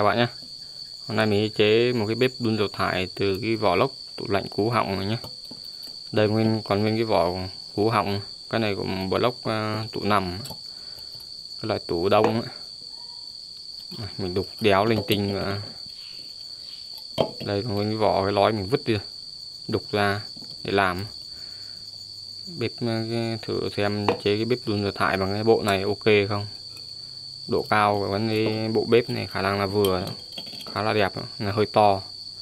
Chào bạn nhé. Hôm nay mình chế một cái bếp đun dầu thải từ cái vỏ lốc tủ lạnh cú họng này nhé. Đây còn nguyên cái vỏ cú họng. Cái này của một lốc tủ nằm, cái loại tủ đông ấy. Mình đục đéo linh tinh nữa. Đây còn nguyên cái vỏ, cái lói mình vứt đi, đục ra để làm bếp. Thử xem chế cái bếp đun dầu thải bằng cái bộ này ok không. Độ cao của cái bộ bếp này khả năng là vừa, khá là đẹp, là hơi to.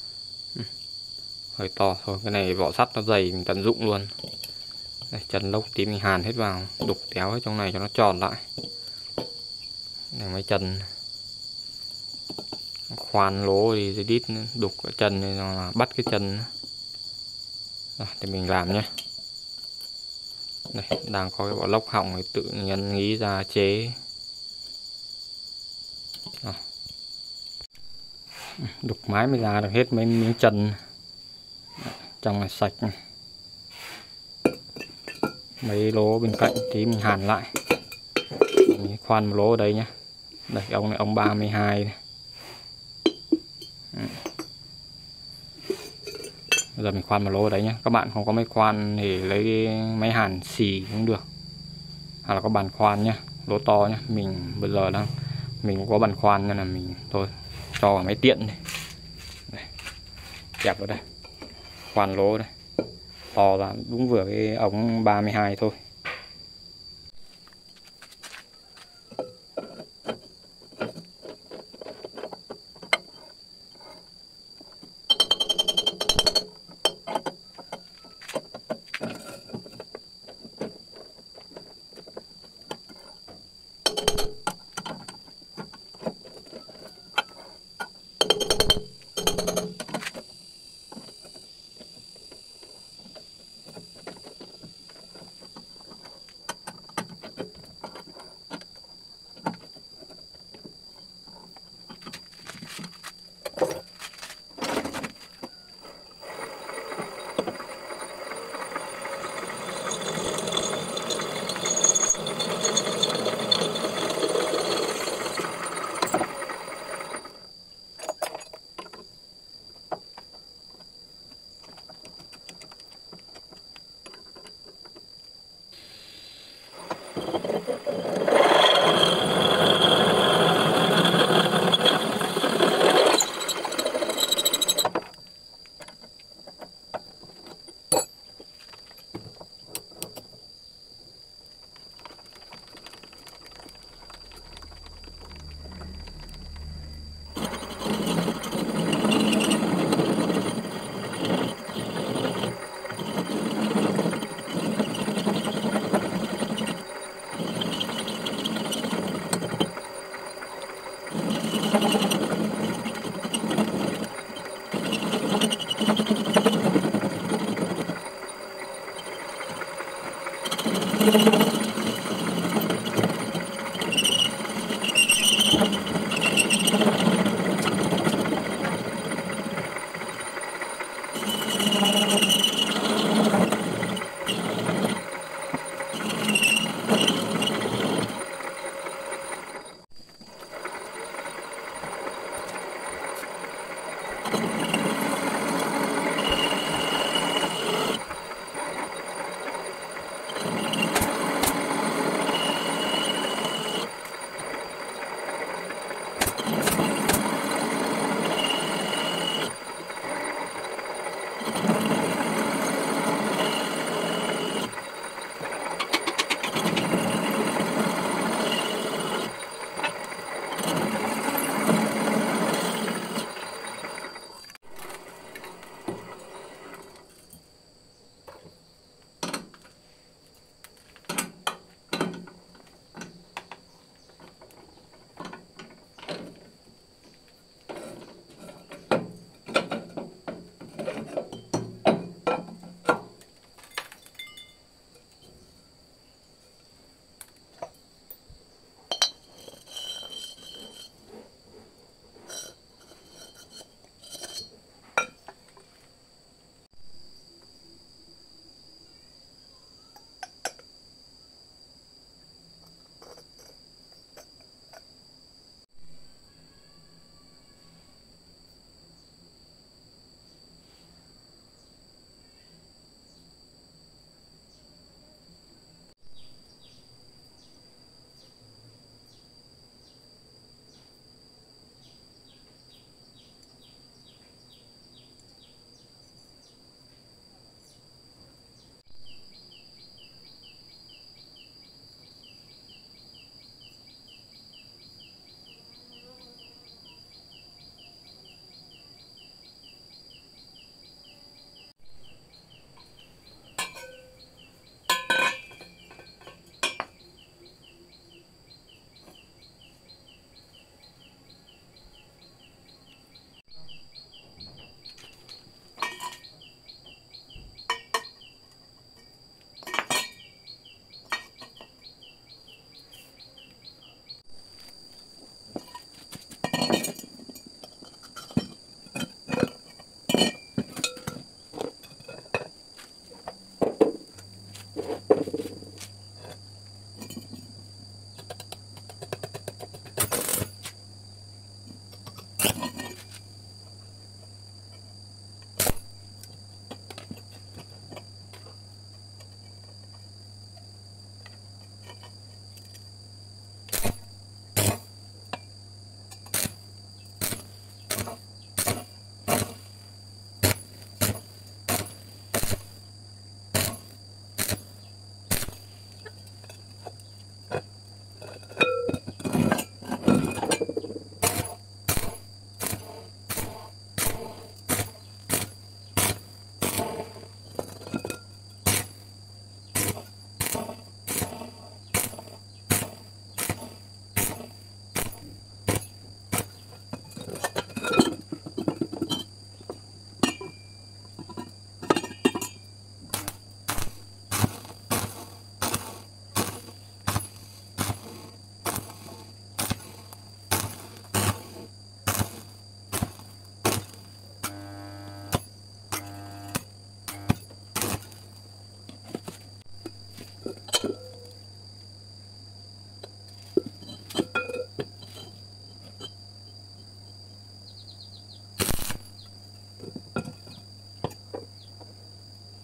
Hơi to thôi. Cái này vỏ sắt nó dày, mình tận dụng luôn. Đây, chân lốc tí mình hàn hết vào, đục kéo hết trong này cho nó tròn lại. Đây mấy chân khoan lỗ thì dây đít đục cái chân này, là bắt cái chân. Rồi, thì mình làm nhé. Đây, đang có cái vỏ lốc hỏng thì tự nhân nghĩ ra chế. Rồi. Đục mái mới ra được hết mấy miếng chân. Trong này sạch này. Mấy lỗ bên cạnh tí mình hàn lại. Mình khoan một lỗ ở đây nhé. Đây ông này, ông 32 này. Bây giờ mình khoan một lỗ ở đấy nhé. Các bạn không có máy khoan thì lấy máy hàn xì cũng được, hoặc là có bàn khoan nhé, lỗ to nhé. Mình bây giờ mình cũng có bàn khoan nên là mình thôi cho vào máy tiện này. Đây, kẹp vào đây, khoan lỗ đây, to ra đúng vừa cái ống 32 thôi.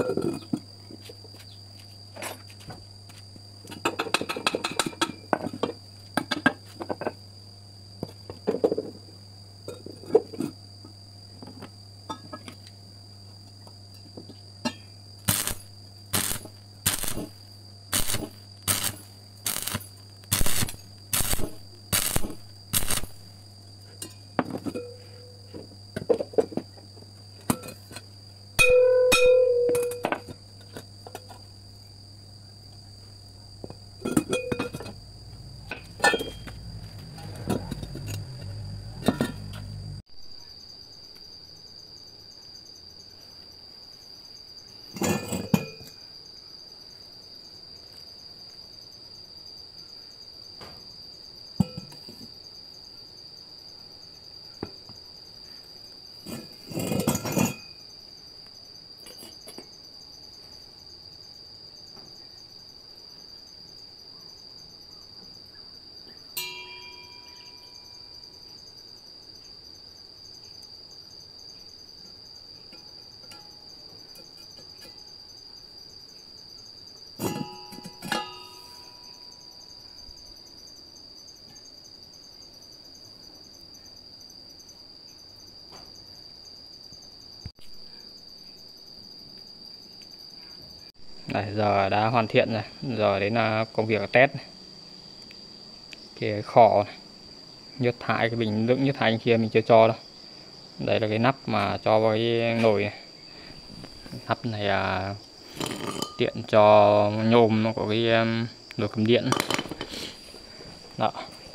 Đây, giờ đã hoàn thiện rồi. Giờ đến là công việc test này. Cái khỏ này. Nhớt thải, cái bình đựng nhớt thải kia mình chưa cho đâu. Đây là cái nắp mà cho vào cái nồi này. Nắp này là tiện cho nhôm nó có cái nồi cầm điện. Đó.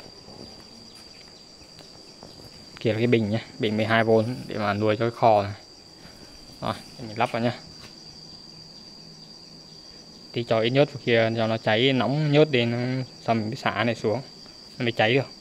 Kia là cái bình nhé, bình 12V để mà nuôi cho cái kho này. Rồi, mình lắp vào nhé. Thì cho ít nhớt vào kia cho nó cháy nóng nhớt đi, xong mình mới xả này xuống nó mới cháy được.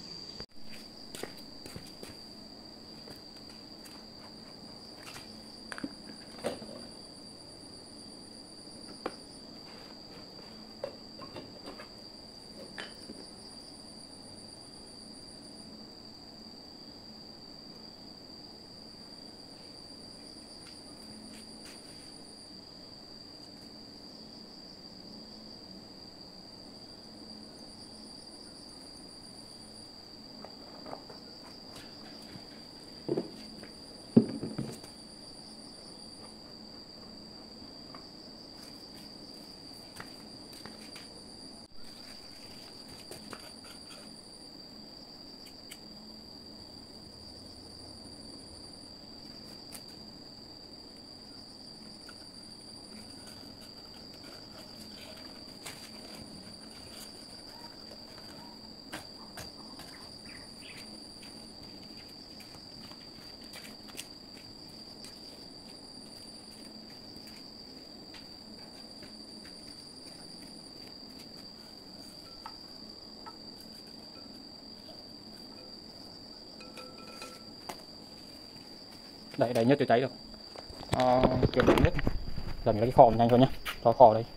Đây nhất chưa cháy được. Kiểm định nhất. Giờ mình lấy cái kho nhanh thôi nhé. Cho kho đây.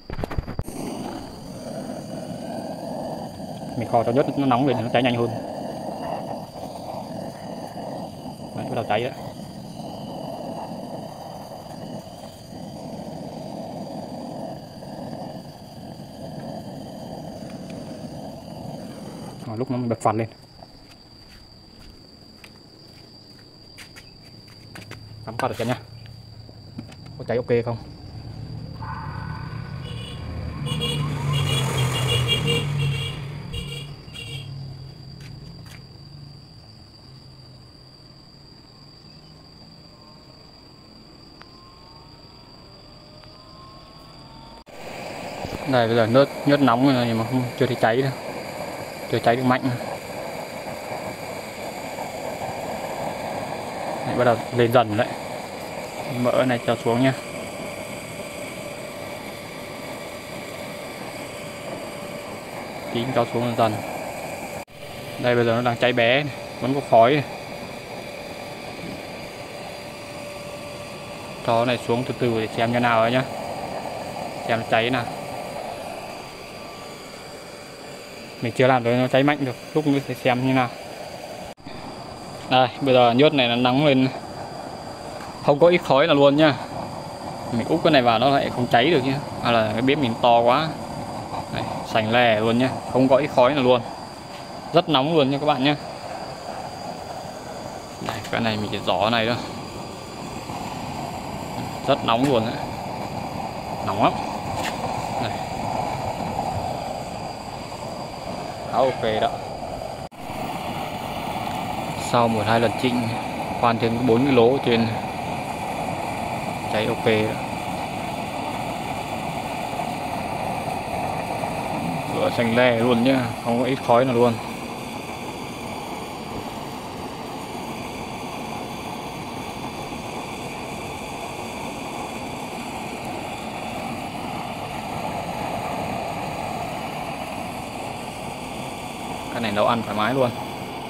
Mình kho cho nhất nó nóng lên nó cháy nhanh hơn. Đấy, bắt đầu cháy đấy. Lúc nó bật phạt lên. Cắm qua được chưa nha. Có cháy ok không? Đây bây giờ nhớt nóng rồi nhưng mà chưa thấy cháy đâu. Chưa cháy được mạnh. Đấy, bắt đầu lên dần đấy. Mỡ này cho xuống nha. Tí cho xuống dần. Đây bây giờ nó đang cháy bé, vẫn có khói này. Cho này xuống từ từ để xem như nào rồi nhá. Xem cháy nào. Mình chưa làm được nó cháy mạnh được, lúc nữa sẽ xem như nào. Đây, bây giờ nhớt này nó nóng lên. Không có ít khói nào luôn nhá. Mình úp cái này vào nó lại không cháy được nhá, hay là cái bếp mình to quá. Đây, sành lè luôn nhá, không có ít khói nào luôn, rất nóng luôn nha các bạn nhé. Đây, cái này mình chỉ gió này thôi, rất nóng luôn đấy, nóng lắm. Đây. Đó, ok đó. Sau 1-2 lần chỉnh khoan thêm 4 cái lỗ ở trên, cháy ok đó. Lửa xanh le luôn nhá, không có ít khói nào luôn. Cái này nấu ăn thoải mái luôn.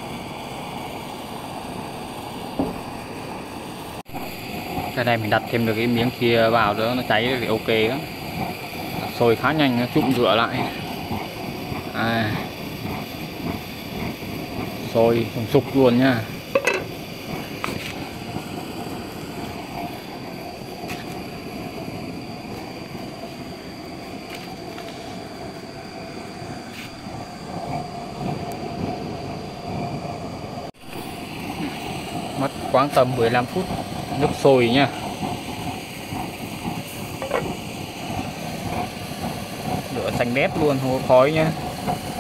Cái này mình đặt thêm được cái miếng kia vào nữa nó cháy thì ok đó. Sôi khá nhanh, nó trụng rửa lại. Sôi sùng sục luôn nha. Mất khoảng tầm 15 phút nước sôi nha. Lửa xanh đét luôn, không có khói nhá.